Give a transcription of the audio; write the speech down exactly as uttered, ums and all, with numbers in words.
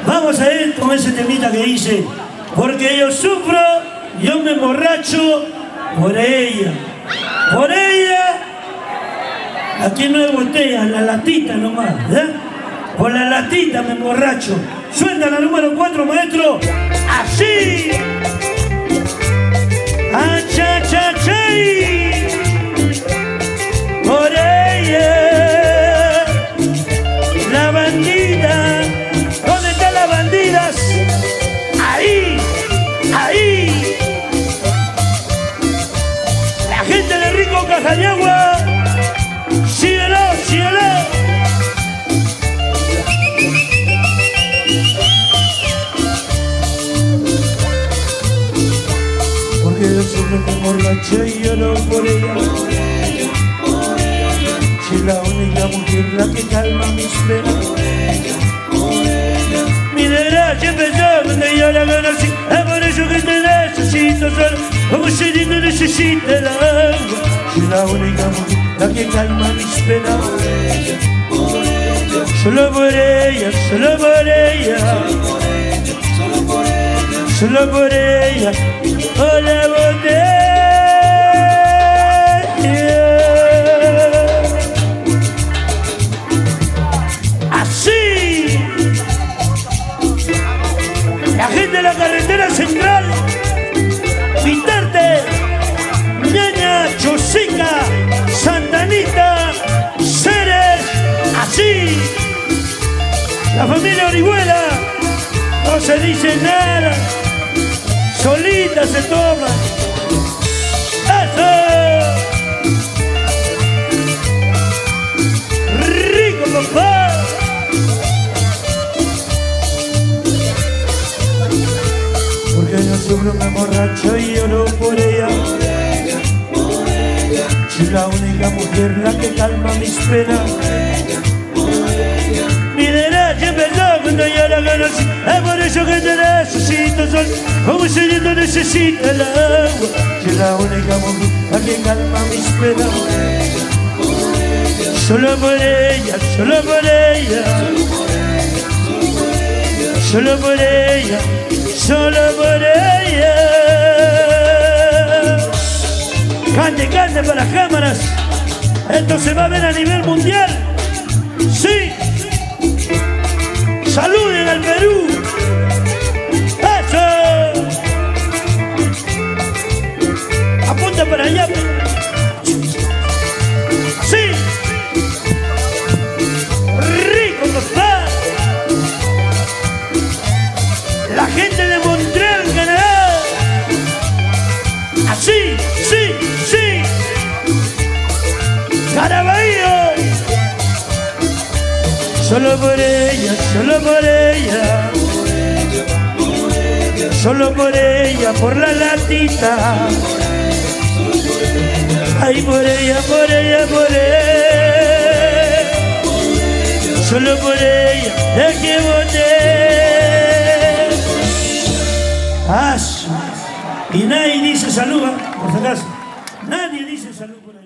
Vamos a ir con ese temita que dice: porque yo sufro, yo me emborracho por ella. Por ella, aquí no hay botella, la latita nomás, ¿eh? Por la latita me emborracho. Suelta la número cuatro, maestro. Así. Ah, cha, cha, chay. Por ella, la bandida. ¿Dónde están las bandidas? Ahí, ahí. La gente de Rico Cajañagua. Síguelo, síguelo. Porque yo siempre me emborraché y lloro por ella. Por ella, por ella. Si la única mujer la que calma mis penas. Por ella, por ella. Mi desgracia empezó cuando yo la conocí. Es por eso que te necesito solo, como si no necesita el agua. Si la única mujer la que calma mis penas. Por ella, por ella. Solo por ella, solo por ella. Solo por ella, solo por ella. Oh, la botella. Así. La gente de la carretera central. Vitarte, Ñaña, Chosica, Santanita, Ceres. Así. La familia Orihuela. No se dice nada. Solita se toma. ¡Eso! ¡Rico, papá! Porque yo sufro, me emborracho y lloro por ella. Por ella, por ella. Si la única mujer la que calma mis penas. Por ella, por ella. Mi desgracia empezó cuando yo la conocí. Es por eso que te necesito sol, como si yo no necesita el agua. Si la única mujer la que calma mis penas. Por ella, por ella. Solo por ella, solo por ella. Solo por ella, solo por ella. Cante, cante para las cámaras. Esto se va a ver a nivel mundial. Sí. Saluden al Perú. ¡Eso! Apunta para allá. ¡Sí! ¡Rico, papá! La gente de Montreal, Canadá. Así, sí, sí. Caraballo. Solo por ella, solo por ella. Solo por ella, por la latita. Ay, por ella, por ella, por ella. Solo por ella, es que boté. Ah, y nadie dice salud, por si acaso. Nadie dice salud por ahí.